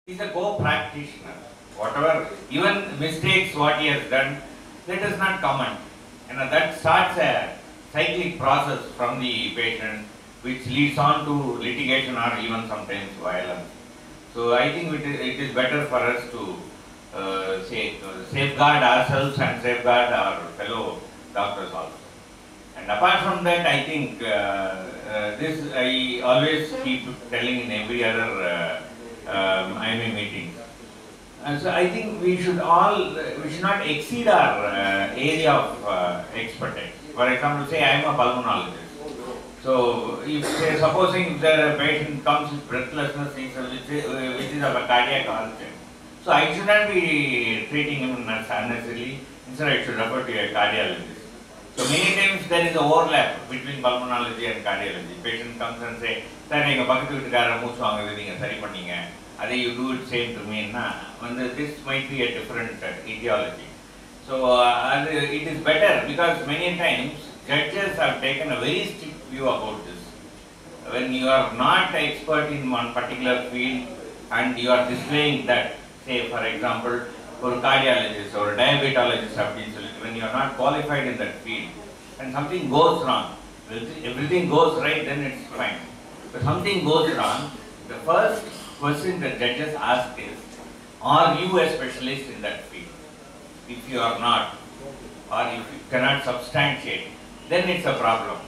He's a co-practitioner. Whatever, even mistakes what he has done, let us not comment. That starts a cyclic process from the patient, which leads on to litigation or even sometimes violence. So I think it is better for us to safeguard ourselves and safeguard our fellow doctors also. And apart from that, I think this I always keep telling in every other IMA meeting. So I think we should not exceed our area of expertise. For example, say I am a pulmonologist. So if supposing the patient comes with breathlessness, which is of a cardiac origin, so I should not be treating him unnecessarily. Instead, I should refer to a cardiologist. So many times there is an overlap between pulmonology and cardiology. Patient comes and say, "Sir, you do it same to me." This might be a different etiology. So it is better because many times judges have taken a very strict view about this. When you are not expert in one particular field and you are displaying that, say for example, for a cardiologist or a diabetologist, when you are not qualified in that field and something goes wrong, everything goes right, then it's fine. If something goes wrong, the first question the judges ask is, are you a specialist in that field? If you are not, or if you cannot substantiate, then it's a problem.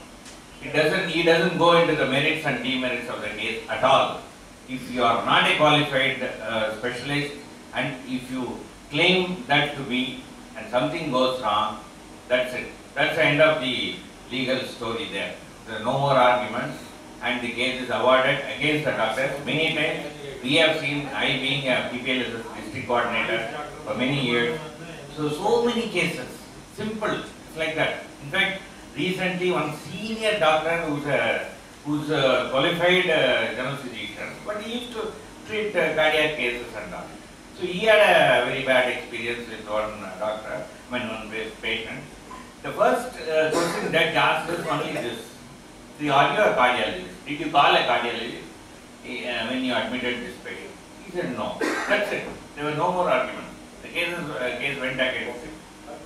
He doesn't go into the merits and demerits of the case at all. If you are not a qualified specialist and if you claim that to be and something goes wrong, that's it. That's the end of the legal story there. There are no more arguments and the case is awarded against the doctors. Many times we have seen, I being a PPLS district coordinator for many years, so many cases, simple, it's like that. In fact, recently one senior doctor who's a qualified general physician, but he used to treat cardiac cases and all. So he had a very bad experience with one doctor, one patient. The first question that asked is only this: "See, are you a cardiologist? Did you call a cardiologist when you admitted this patient?" He said no. That's it. There were no more arguments. The case went against him.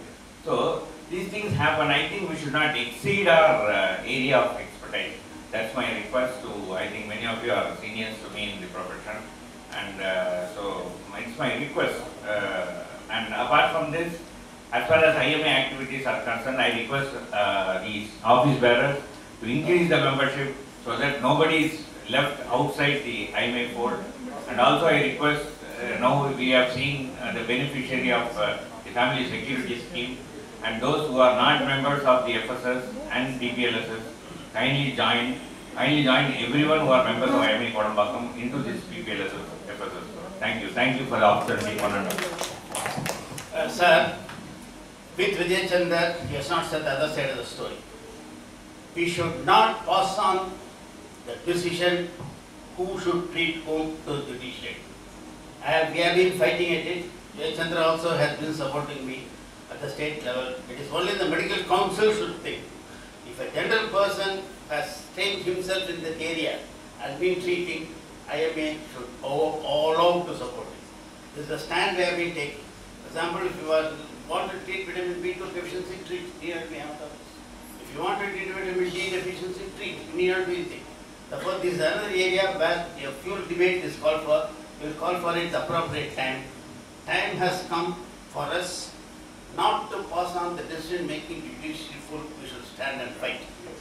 So these things happen. I think we should not exceed our area of expertise. That's my request to, I think many of you are seniors to me in the profession. And so it's my request. And apart from this, as far as IMA activities are concerned, I request these office bearers to increase the membership so that nobody is left outside the IMA fold. And also I request, now we have seen the beneficiary of the family security scheme, and those who are not members of the FSS and DPLSS, kindly join everyone who are members of IMA Kodambakkam into this DPLSS FSS. Thank you for the opportunity. Sir, with Vijay Chandra, he has not said the other side of the story. We should not pass on the decision who should treat whom to the judiciary. We have been fighting at it. Vijay Chandra also has been supporting me at the state level. It is only the medical council should think. If a general person has trained himself in that area and been treating, IMA should all out to support it. This is the stand we have been taking. For example, if you want to treat vitamin B2 deficiency, treat DRB. If you want to treat vitamin D deficiency, treat. You need not do anything. Therefore, this is another area where a fuel debate is called for. We will call for it the appropriate time. Time has come for us not to pass on the decision making to judiciary full. We should stand and fight.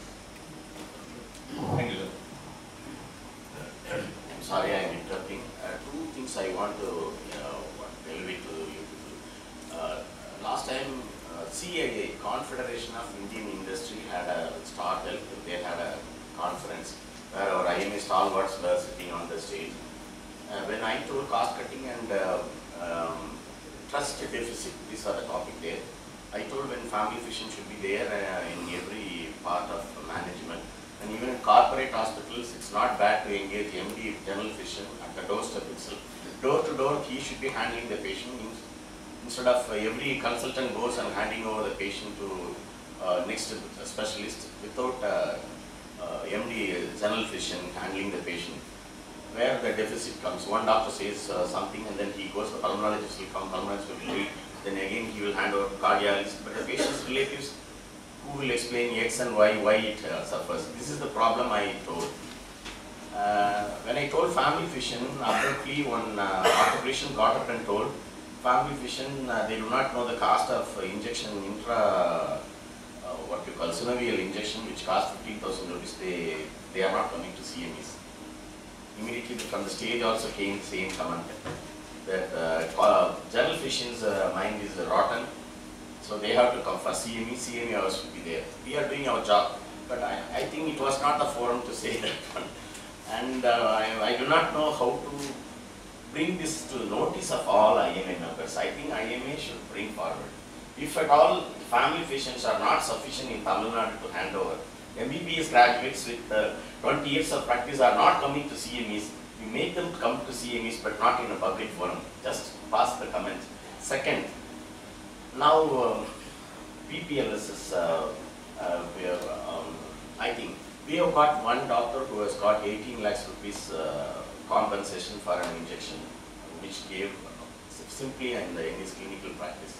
Thank you, sir. I'm sorry I'm interrupting. Two things I want to elevate to you people. Last time CII, Confederation of Indian Industry, had a Star Health. They had a conference where our IMA stalwarts were sitting on the stage. When I told cost cutting and trust deficit, these are the topic there. I told when family physician should be there in every part of management, and even in corporate hospitals, it's not bad to engage MD, general physician, at the doorstep itself. Door to door, he should be handling the patient. Instead of every consultant goes and handing over the patient to next specialist without MD, general physician, handling the patient. where the deficit comes. One doctor says something and then he goes, the pulmonologist will come, pulmonologist will treat, then again he will hand over to cardiologist, but the patient's relatives who will explain X and Y, why it suffers. This is the problem I told. When I told family physician, abruptly one operation got up and told, family physician, they do not know the cost of injection, what you call synovial injection, which costs 15,000 rupees, they are not coming to CMEs. Immediately from the stage also came the same comment that general physician's mind is rotten, so they have to come for CME, CME hours should be there. We are doing our job, but I think it was not the forum to say that one. And I do not know how to bring this to the notice of all IMA members. I think IMA should bring forward. If at all family physicians are not sufficient in Tamil Nadu to hand over, MBBS graduates with 20 years of practice are not coming to CMEs, you make them come to CMEs but not in a public forum. Just pass the comment. Second, now PPLS is, I think, we have got one doctor who has got 18 lakhs rupees compensation for an injection, which gave simply in his clinical practice.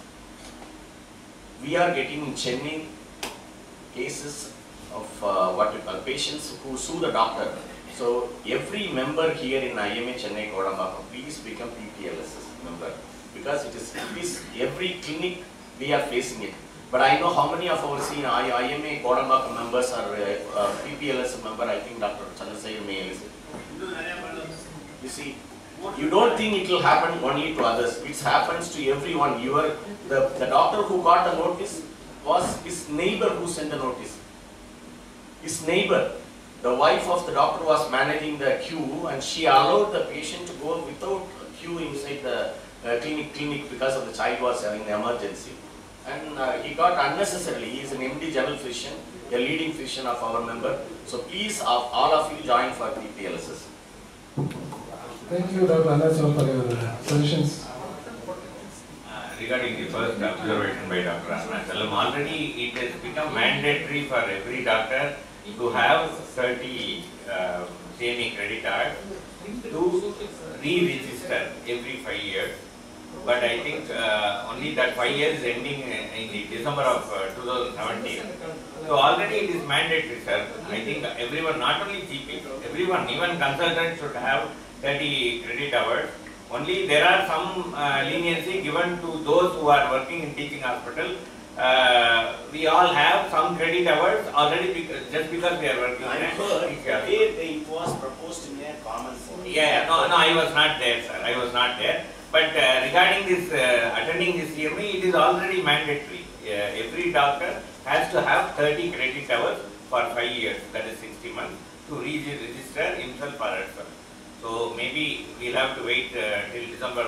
We are getting in Chennai cases of what we call patients who sue the doctor. So every member here in IMA Chennai Kodambakam, please become PPLS member, because it is every clinic we are facing it. But I know how many of our senior IMA Kodambakam members are PPLS member. I think Dr. Chandrasekhar may listen. You see, you don't think it will happen only to others. It happens to everyone. The doctor who got the notice was his neighbor who sent the notice. His neighbor, the wife of the doctor, was managing the queue, and she allowed the patient to go without a queue inside the clinic because of the child was having an emergency. And he got unnecessarily. He is an MD general physician, a leading physician of our member. So please, all of you join for PPLSS. Thank you, Dr. Annachal, for your suggestions. Regarding the first observation by Dr. Annachal, already it has become mandatory for every doctor to have 30 CME credit hours to re-register every 5 years. But I think only that 5 years is ending in the December of 2017. So already it is mandatory, sir. I think everyone, not only GP, everyone, even consultants should have 30 credit hours. Only there are some leniency given to those who are working in teaching hospital. We all have some credit hours already just because we are working on it. It was proposed in a common forum. Yeah, no, I was not there, sir. I was not there. But regarding this, attending this CME, it is already mandatory. Every doctor has to have 30 credit hours for 5 years, that is 60 months, to register himself or herself. So maybe we'll have to wait till December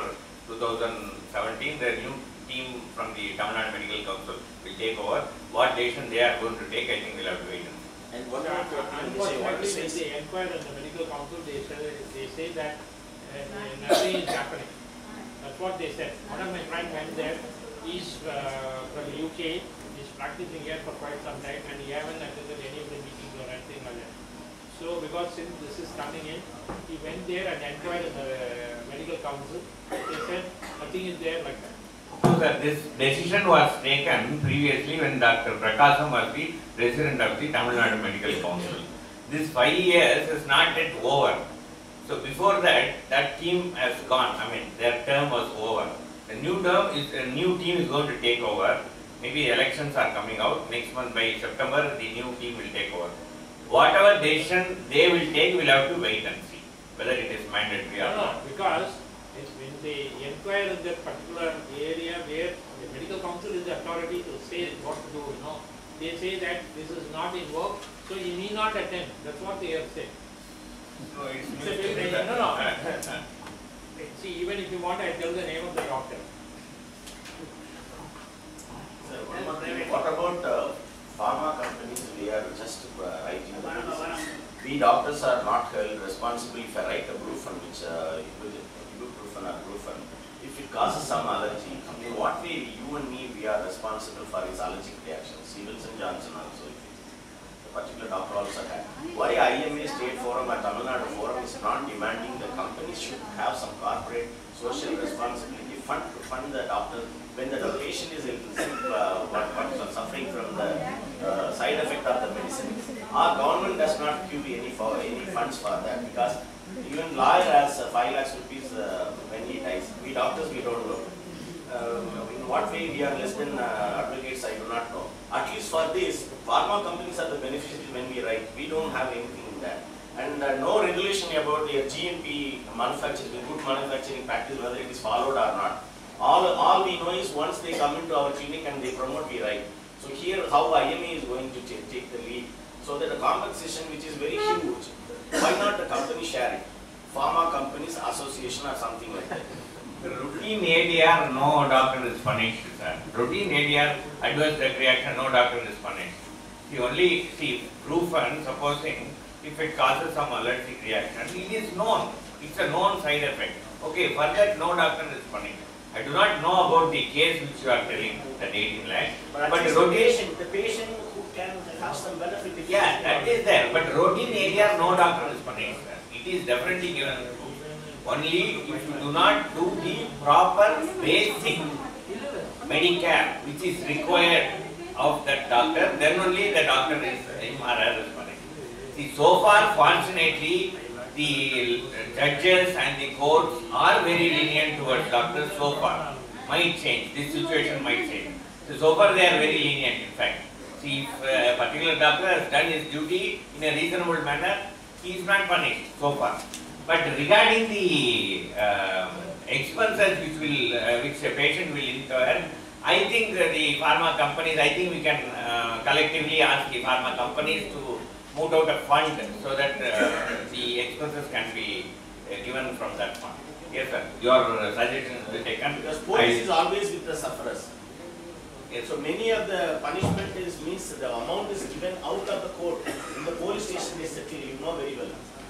2017. The new team from the Tamil Nadu Medical Council will take over. What decision they are going to take, I think we'll have to wait. And what unfortunately, when they inquired at the medical council, they say that nothing is happening. That's what they said. One of my friends went there. He's from the UK. He's practicing here for quite some time, and he haven't attended any of the meetings or anything like that. So, because since this is coming in, he went there and inquired at the medical council. They said nothing is there like that. So that this decision was taken previously when Dr. Prakasam was the president of the Tamil Nadu Medical Council. This 5 years is not yet over. So before that, that team has gone. I mean, their term was over. The new term is a new team is going to take over. Maybe elections are coming out next month by September. The new team will take over. Whatever decision they will take, we'll have to wait and see whether it is mandatory or not. Because when they inquire in that particular area where the medical council is the authority to say what to do, they say that this is not in work, so you need not attend. That's what they have said. No, it's No. See, even if you want, I tell the name of the doctor. Sir, one more thing. What about pharma companies? We are just writing the medicines. We doctors are not held responsible if I write a Brufen, which ibuprofen or Brufen. If it causes some allergy, in what way you and me we are responsible for his allergic reactions? Wilson Johnson also. The particular doctor also had. Why IMA State Forum or Tamil Nadu Forum is not demanding the companies should have some corporate social responsibility fund to fund the doctor when the patient is suffering from the side effect of the medicine. Our government does not give any funds for that, because even lawyer has 5 lakhs rupees when he dies. We doctors, we don't know. In what way we are less than advocates, I do not know. At least for this, pharma companies are the beneficiaries when we write. We don't have anything in that. And no regulation about the GMP manufacturing, good manufacturing practice, whether it is followed or not. All we know is once they come into our clinic and they promote, we write. So here, how IMA is going to take the lead, so that the compensation, which is very huge, why not the company share it? Pharma Companies Association or something like that. Routine ADR, no doctor is punished, sir. Routine ADR, adverse drug reaction, no doctor is punished. The only, Brufen, supposing if it causes some allergic reaction, it is known. It's a known side effect. Okay, for that, no doctor is punished. I do not know about the case which you are telling, that 18 lakhs. But the patient who can have some benefit. Yeah, that is there. But routine ADR, no doctor is punished, sir. It is definitely given. Only if you do not do the proper basic Medicare which is required of that doctor, then only the doctor is MRR is punished. See, so far, fortunately, the judges and the courts are very lenient towards doctors so far. Might change, this situation might change. So far they are very lenient, in fact. See, if a particular doctor has done his duty in a reasonable manner, he is not punished so far. But regarding the expenses which a patient will incur, I think the pharma companies, I think we can collectively ask the pharma companies to move out a fund so that the expenses can be given from that fund. Yes, sir. Your suggestion will be taken. Because police is always with the sufferers. Yes. So many of the punishment means the amount is given out of the court. In the police station they settle, you know very well.